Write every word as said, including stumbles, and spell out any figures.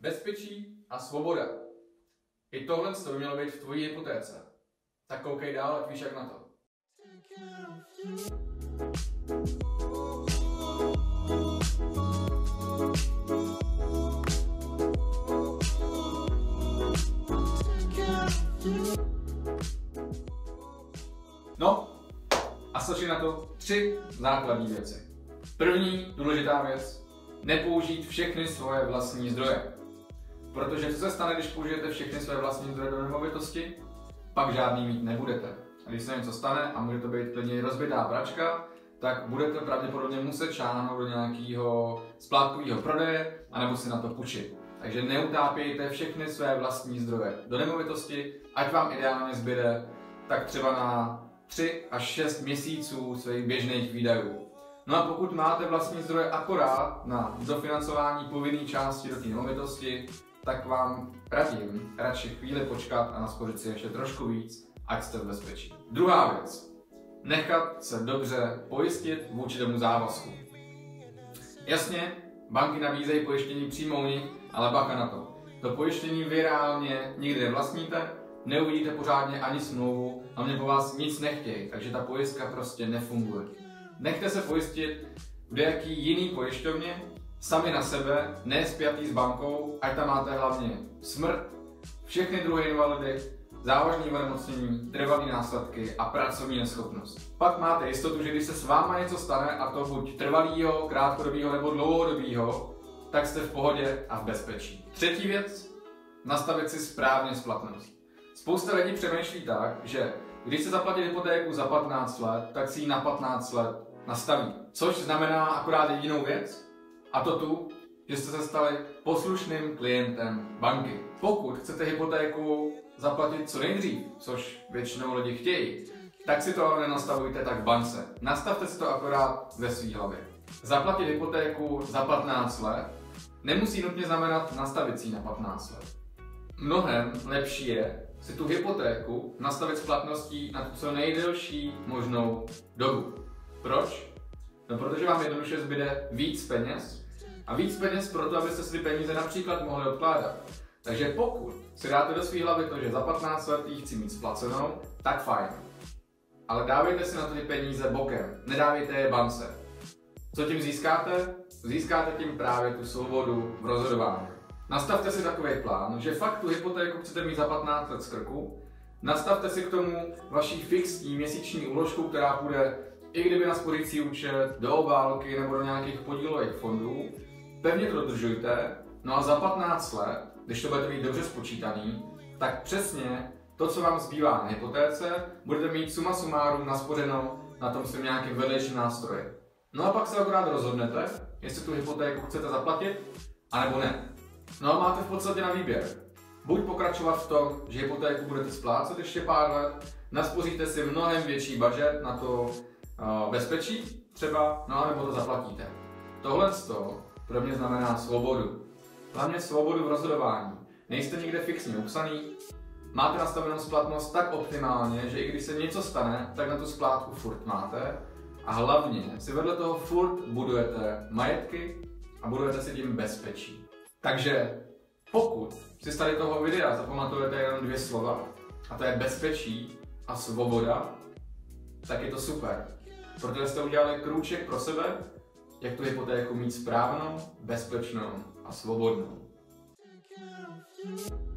Bezpečí a svoboda. I tohle by mělo být v tvojí hypotéce. Tak koukej dál, ať víš jak na to. No, a stačí na to tři základní věci. První důležitá věc, nepoužít všechny svoje vlastní zdroje. Protože co se stane, když použijete všechny své vlastní zdroje do nemovitosti? Pak žádný mít nebudete. A když se něco stane, a může to být klidně rozbitá pračka, tak budete pravděpodobně muset šáhnout do nějakého splátkového prodeje, anebo si na to půjčit. Takže neutápějte všechny své vlastní zdroje do nemovitosti, ať vám ideálně zbyde tak třeba na tři až šest měsíců svých běžných výdajů. No a pokud máte vlastní zdroje akorát na dofinancování povinné části do té nemovitosti, tak vám radím radši chvíli počkat a naspořit si ještě trošku víc, ať jste v bezpečí. Druhá věc. Nechat se dobře pojistit vůči tomu závazku. Jasně, banky nabízejí pojištění přímo u nich, ale bacha na to. To pojištění vy reálně nikdy nevlastníte, neuvidíte pořádně ani smlouvu a mě po vás nic nechtějí, takže ta pojistka prostě nefunguje. Nechte se pojistit v nějaký jiný pojišťovně, sami na sebe, ne spjatý s bankou, ať tam máte hlavně smrt, všechny druhy invalidy, závažné onemocnění, trvalé následky a pracovní neschopnost. Pak máte jistotu, že když se s váma něco stane, a to buď trvalýho, krátkodobýho nebo dlouhodobýho, tak jste v pohodě a v bezpečí. Třetí věc, nastavit si správně splatnost. Spousta lidí přemýšlí tak, že když se zaplatí hypotéku za patnáct let, tak si ji na patnáct let nastaví. Což znamená akorát jedinou věc, a to tu, že jste se stali poslušným klientem banky. Pokud chcete hypotéku zaplatit co nejdřív, což většinou lidi chtějí, tak si to ale nenastavujte tak v bance. Nastavte si to akorát ve svý hlavě. Zaplatit hypotéku za patnáct let nemusí nutně znamenat nastavit si ji na patnáct let. Mnohem lepší je si tu hypotéku nastavit splatností na tu co nejdelší možnou dobu. Proč? No protože vám jednoduše zbyde víc peněz a víc peněz proto, abyste si ty peníze například mohli odkládat. Takže pokud si dáte do své hlavy to, že za patnáct let jí chci mít splacenou, tak fajn. Ale dávejte si na to ty peníze bokem, nedávejte je bance. Co tím získáte? Získáte tím právě tu svobodu v rozhodování. Nastavte si takový plán, že fakt tu hypotéku chcete mít za patnáct let z krku. Nastavte si k tomu vaší fixní měsíční úložku, která půjde i kdyby na spořící účet, do obálky nebo do nějakých podílových fondů. Pevně to dodržujte, no a za patnáct let, když to budete mít dobře spočítaný, tak přesně to, co vám zbývá na hypotéce, budete mít suma sumárum naspořeno na tom svým nějakým vedlejším nástroji. No a pak se akorát rozhodnete, jestli tu hypotéku chcete zaplatit, anebo ne. No a máte v podstatě na výběr. Buď pokračovat v tom, že hypotéku budete splácet ještě pár let, naspoříte si mnohem větší budget na to uh, bezpečí třeba, no a nebo to zaplatíte. Tohle pro mě znamená svobodu. Hlavně svobodu v rozhodování. Nejste nikde fixně upsaný, máte nastavenou splatnost tak optimálně, že i když se něco stane, tak na tu splátku furt máte a hlavně si vedle toho furt budujete majetky a budujete si tím bezpečí. Takže pokud si z tady toho videa zapamatujete jenom dvě slova, a to je bezpečí a svoboda, tak je to super. Protože jste udělali krůček pro sebe, jak tu hypotéku mít správnou, bezpečnou a svobodnou.